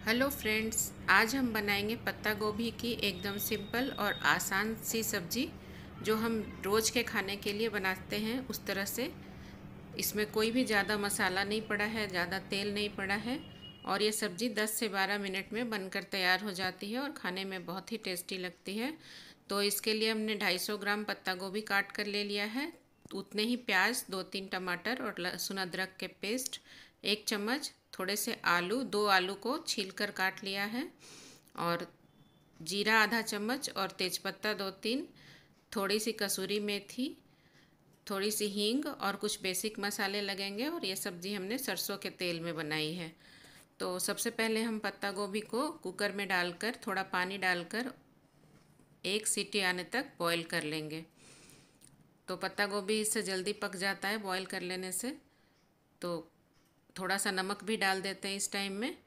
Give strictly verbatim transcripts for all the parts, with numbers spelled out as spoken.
Hello friends, आज हम बनाएंगे पत्ता गोभी की एकदम सिंपल और आसान सी सब्जी जो हम रोज़ के खाने के लिए बनाते हैं उस तरह से। इसमें कोई भी ज़्यादा मसाला नहीं पड़ा है, ज़्यादा तेल नहीं पड़ा है और ये सब्ज़ी दस से बारह मिनट में बनकर तैयार हो जाती है और खाने में बहुत ही टेस्टी लगती है। तो इसके लिए हमने दो सौ पचास ग्राम पत्ता गोभी काट कर ले लिया है, उतने ही प्याज, दो तीन टमाटर और लहसुन अदरक के पेस्ट एक चम्मच, थोड़े से आलू, दो आलू को छीलकर काट लिया है और जीरा आधा चम्मच और तेज़पत्ता दो तीन, थोड़ी सी कसूरी मेथी, थोड़ी सी हींग और कुछ बेसिक मसाले लगेंगे। और ये सब्ज़ी हमने सरसों के तेल में बनाई है। तो सबसे पहले हम पत्ता गोभी को कुकर में डालकर थोड़ा पानी डालकर एक सीटी आने तक बॉईल कर लेंगे। तो पत्ता गोभी इससे जल्दी पक जाता है बॉईल कर लेने से। तो थोड़ा सा नमक भी डाल देते हैं इस टाइम में।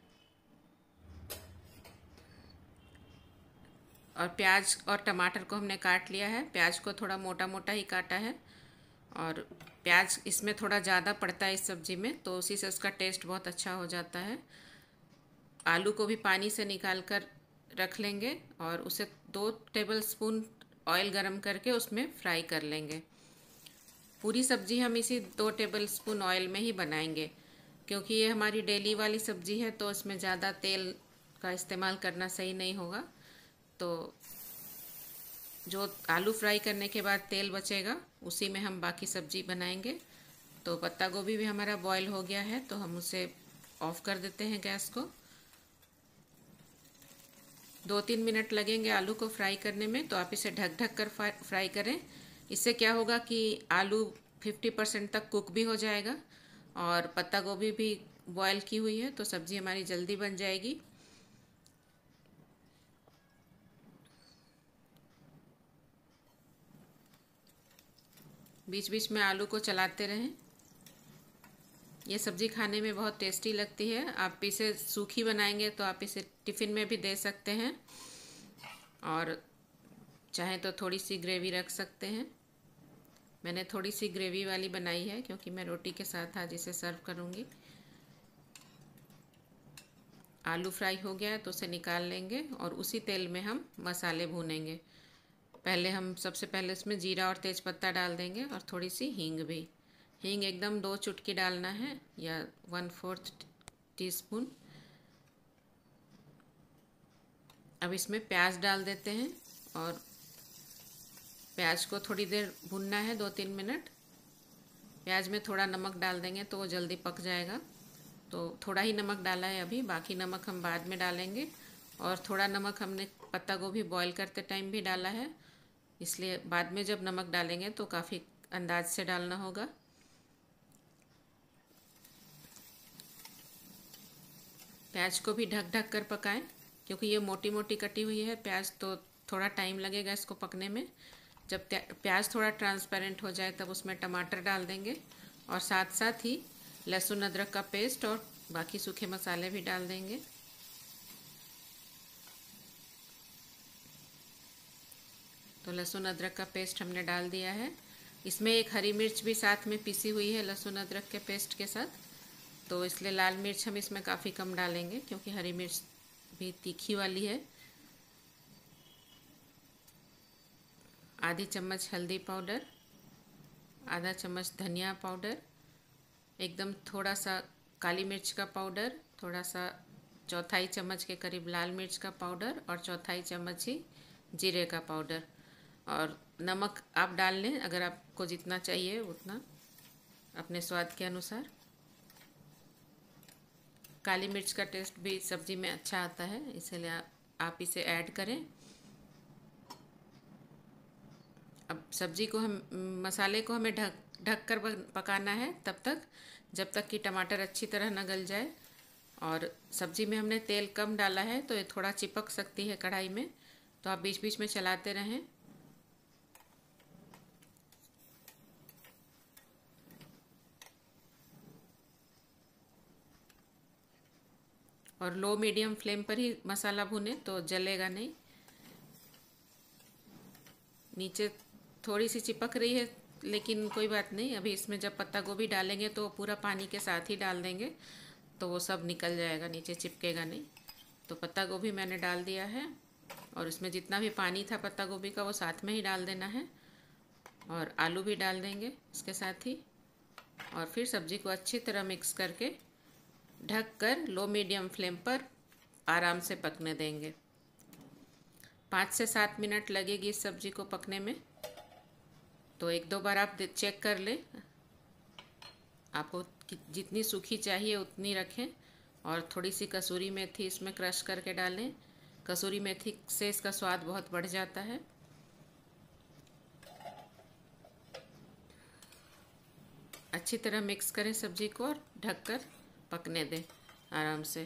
और प्याज और टमाटर को हमने काट लिया है। प्याज को थोड़ा मोटा मोटा ही काटा है और प्याज इसमें थोड़ा ज़्यादा पड़ता है इस सब्ज़ी में, तो उसी से उसका टेस्ट बहुत अच्छा हो जाता है। आलू को भी पानी से निकाल कर रख लेंगे और उसे दो टेबलस्पून ऑयल गरम करके उसमें फ्राई कर लेंगे। पूरी सब्ज़ी हम इसी दो टेबलस्पून ऑयल में ही बनाएंगे क्योंकि ये हमारी डेली वाली सब्ज़ी है, तो इसमें ज़्यादा तेल का इस्तेमाल करना सही नहीं होगा। तो जो आलू फ्राई करने के बाद तेल बचेगा उसी में हम बाकी सब्ज़ी बनाएंगे। तो पत्ता गोभी भी हमारा बॉईल हो गया है, तो हम उसे ऑफ़ कर देते हैं गैस को। दो तीन मिनट लगेंगे आलू को फ्राई करने में, तो आप इसे ढक ढक कर फ्राई करें। इससे क्या होगा कि आलू पचास परसेंट तक कुक भी हो जाएगा और पत्ता गोभी भी बॉयल की हुई है, तो सब्ज़ी हमारी जल्दी बन जाएगी। बीच बीच में आलू को चलाते रहें। ये सब्ज़ी खाने में बहुत टेस्टी लगती है। आप इसे सूखी बनाएंगे तो आप इसे टिफ़िन में भी दे सकते हैं और चाहे तो थोड़ी सी ग्रेवी रख सकते हैं। मैंने थोड़ी सी ग्रेवी वाली बनाई है क्योंकि मैं रोटी के साथ आज इसे सर्व करूँगी। आलू फ्राई हो गया है तो उसे निकाल लेंगे और उसी तेल में हम मसाले भूनेंगे। पहले हम सबसे पहले इसमें जीरा और तेज़पत्ता डाल देंगे और थोड़ी सी हींग भी। हींग एकदम दो चुटकी डालना है या वन फोर्थ टीस्पून। अब इसमें प्याज डाल देते हैं और प्याज को थोड़ी देर भूनना है, दो तीन मिनट। प्याज में थोड़ा नमक डाल देंगे तो वो जल्दी पक जाएगा। तो थोड़ा ही नमक डाला है अभी, बाकी नमक हम बाद में डालेंगे। और थोड़ा नमक हमने पत्ता गोभी बॉईल करते टाइम भी डाला है, इसलिए बाद में जब नमक डालेंगे तो काफ़ी अंदाज से डालना होगा। प्याज को भी ढक ढक कर पकाएं क्योंकि ये मोटी मोटी कटी हुई है प्याज, तो थोड़ा टाइम लगेगा इसको पकने में। जब प्याज थोड़ा ट्रांसपेरेंट हो जाए तब उसमें टमाटर डाल देंगे और साथ साथ ही लहसुन अदरक का पेस्ट और बाकी सूखे मसाले भी डाल देंगे। तो लहसुन अदरक का पेस्ट हमने डाल दिया है। इसमें एक हरी मिर्च भी साथ में पीसी हुई है लहसुन अदरक के पेस्ट के साथ, तो इसलिए लाल मिर्च हम इसमें काफ़ी कम डालेंगे क्योंकि हरी मिर्च भी तीखी वाली है। आधी चम्मच हल्दी पाउडर, आधा चम्मच धनिया पाउडर, एकदम थोड़ा सा काली मिर्च का पाउडर, थोड़ा सा चौथाई चम्मच के करीब लाल मिर्च का पाउडर और चौथाई चम्मच ही जीरे का पाउडर। और नमक आप डाल लें अगर आपको जितना चाहिए उतना, अपने स्वाद के अनुसार। काली मिर्च का टेस्ट भी सब्ज़ी में अच्छा आता है, इसलिए आप इसे ऐड करें। अब सब्ज़ी को हम मसाले को हमें ढक ढक कर पकाना है तब तक जब तक कि टमाटर अच्छी तरह न गल जाए। और सब्ज़ी में हमने तेल कम डाला है तो ये थोड़ा चिपक सकती है कढ़ाई में, तो आप बीच बीच में चलाते रहें। और लो मीडियम फ्लेम पर ही मसाला भुने तो जलेगा नहीं। नीचे थोड़ी सी चिपक रही है लेकिन कोई बात नहीं, अभी इसमें जब पत्ता गोभी डालेंगे तो पूरा पानी के साथ ही डाल देंगे, तो वो सब निकल जाएगा, नीचे चिपकेगा नहीं। तो पत्ता गोभी मैंने डाल दिया है और इसमें जितना भी पानी था पत्ता गोभी का वो साथ में ही डाल देना है, और आलू भी डाल देंगे इसके साथ ही। और फिर सब्ज़ी को अच्छी तरह मिक्स करके ढक कर लो मीडियम फ्लेम पर आराम से पकने देंगे। पाँच से सात मिनट लगेगी इस सब्ज़ी को पकने में। तो एक दो बार आप चेक कर लें, आपको जितनी सूखी चाहिए उतनी रखें। और थोड़ी सी कसूरी मेथी इसमें क्रश करके डालें। कसूरी मेथी से इसका स्वाद बहुत बढ़ जाता है। अच्छी तरह मिक्स करें सब्ज़ी को और ढककर पकने दें आराम से।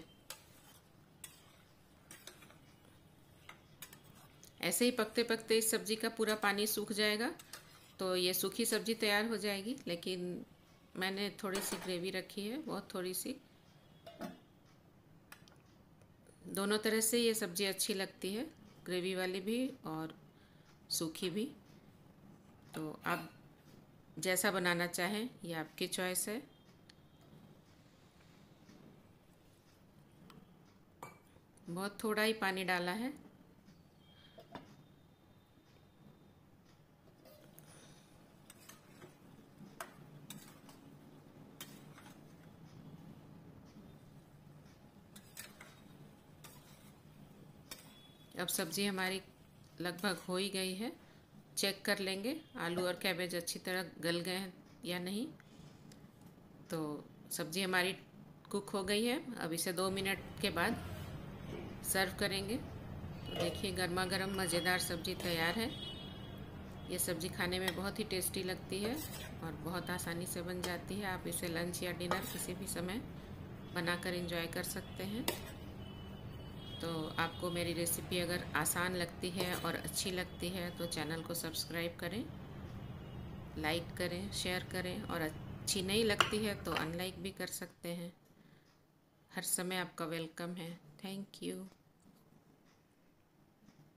ऐसे ही पकते पकते इस सब्ज़ी का पूरा पानी सूख जाएगा, तो ये सूखी सब्ज़ी तैयार हो जाएगी। लेकिन मैंने थोड़ी सी ग्रेवी रखी है, बहुत थोड़ी सी। दोनों तरह से ये सब्ज़ी अच्छी लगती है, ग्रेवी वाली भी और सूखी भी। तो आप जैसा बनाना चाहें ये आपकी चॉइस है। बहुत थोड़ा ही पानी डाला है। अब सब्ज़ी हमारी लगभग हो ही गई है। चेक कर लेंगे आलू और कैबेज अच्छी तरह गल गए हैं या नहीं। तो सब्ज़ी हमारी कुक हो गई है। अब इसे दो मिनट के बाद सर्व करेंगे। तो देखिए गर्मा गर्म मज़ेदार सब्ज़ी तैयार है। ये सब्ज़ी खाने में बहुत ही टेस्टी लगती है और बहुत आसानी से बन जाती है। आप इसे लंच या डिनर किसी भी समय बनाकर एंजॉय कर सकते हैं। तो आपको मेरी रेसिपी अगर आसान लगती है और अच्छी लगती है तो चैनल को सब्सक्राइब करें, लाइक करें, शेयर करें। और अच्छी नहीं लगती है तो अनलाइक भी कर सकते हैं। हर समय आपका वेलकम है। Thank you.